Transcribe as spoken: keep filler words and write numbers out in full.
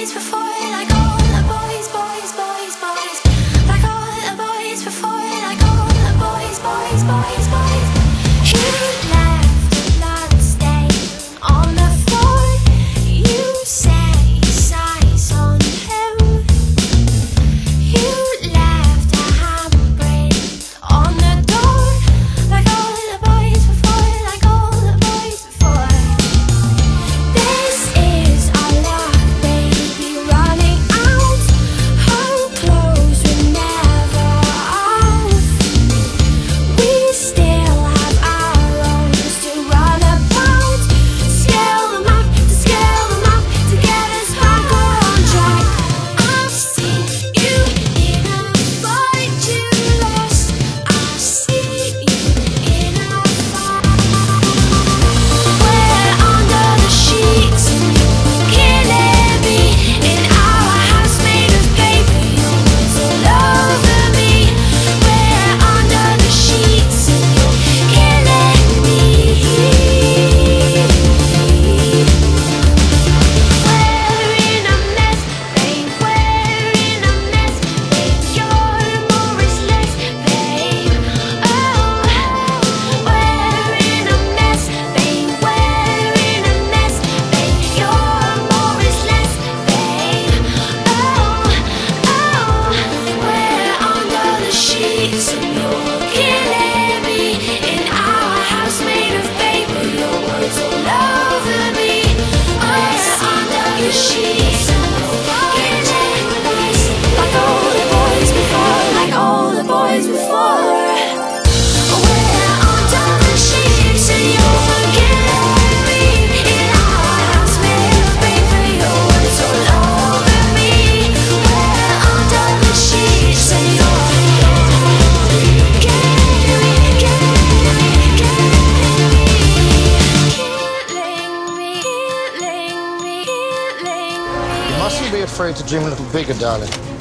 boys before, like all the boys, boys, boys, boys, like all the boys before, like all the boys, boys, boys, boys. You left blood stain on the floor. You set your sights on him. You left a handprint on the door, like all the boys before, like all the boys before. This is our luck, baby, running out. Our clothes were never off. We still have arrows to run about. Scale them up, to scale them up, to get us back on track. I've seen you in a fight you lost. I've seen you in a fight. We're under the sheets and you're killing me. In our house made of paper, your words all over me. We're under the sheets and you're killing me. We're in a mess, babe, we're in a mess, babe, you're more is less, babe. Oh, we're in a mess, babe, we're in a mess, babe, you're more is less, babe. Oh, oh, we're under the sheets and you're killing me. In our house made of paper, your words all over me. We're under the sheets and you're killing me. Like all the boys before, like all the boys before. We're under the sheets and you're killing me. In our house made of paper, your words all over me. We're under the sheets and you're killing me, killing me, killing me, killing me, killing me. You mustn't be afraid to dream a little bigger, darling.